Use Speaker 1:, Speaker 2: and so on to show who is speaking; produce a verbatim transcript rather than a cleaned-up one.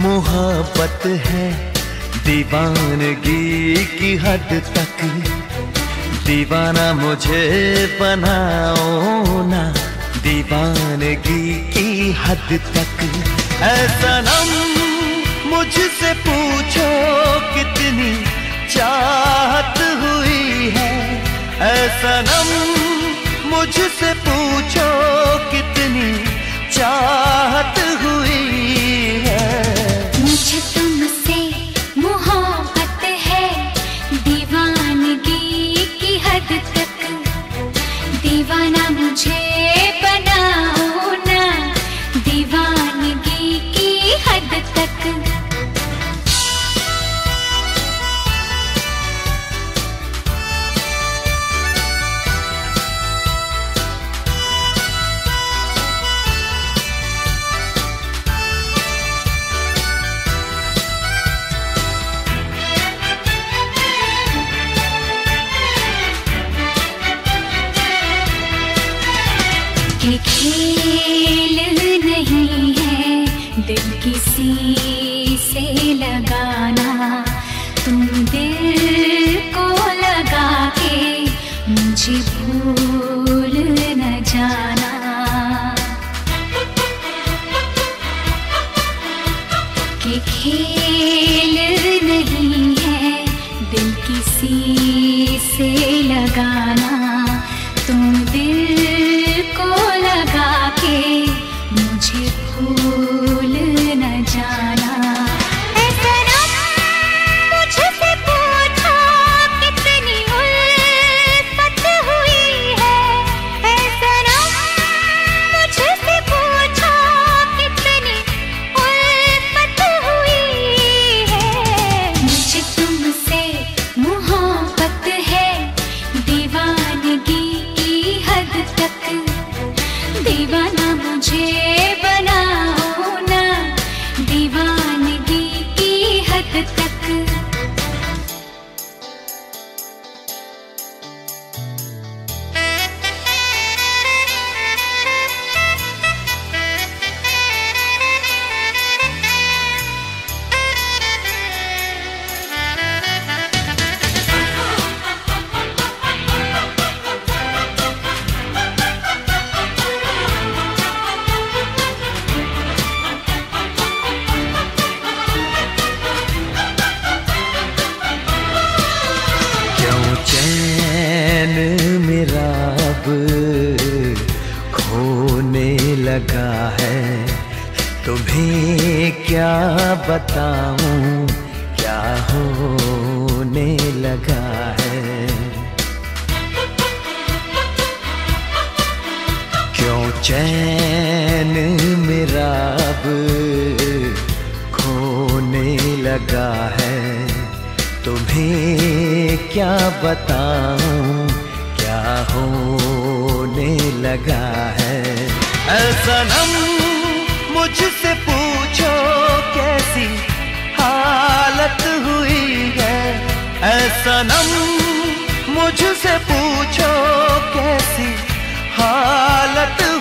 Speaker 1: मोहब्बत है दीवानगी की हद तक, दीवाना मुझे बनाओ ना दीवानगी की हद तक। ऐ सनम मुझसे पूछो कितनी चाहत हुई है, ऐ सनम मुझसे पूछो कितनी चाहत हुई है।
Speaker 2: मुझे तुमसे मोहब्बत है दीवानगी की हद तक, दीवाना मुझे बनाओ ना दीवानगी की हद तक। ये खेल नहीं है दिल किसी से लगाना, तुम दिल को लगा के मुझे भूल न जाना। ये खेल नहीं है दिल किसी से लगाना, तुम दिल को लगा के मुझे भूल न जाना। ऐ सनम मुझसे पूछो कितनी उल्फत हुई है, ऐ सनम मुझसे पूछो कितनी उल्फत हुई है। मुझे तुमसे मोहब्बत है दीवानगी की हद तक, दीवाना मुझे बनाओ ना दीवानगी की हद तक।
Speaker 1: मेरा अब खोने लगा है, तुम्हें क्या बताऊं क्या होने लगा है। क्यों चैन मेरा अब खोने लगा है, तुम्हें क्या बताऊं क्या होने लगा है। ऐ सनम मुझसे पूछो कैसी हालत हुई है, ऐ सनम मुझसे पूछो कैसी हालत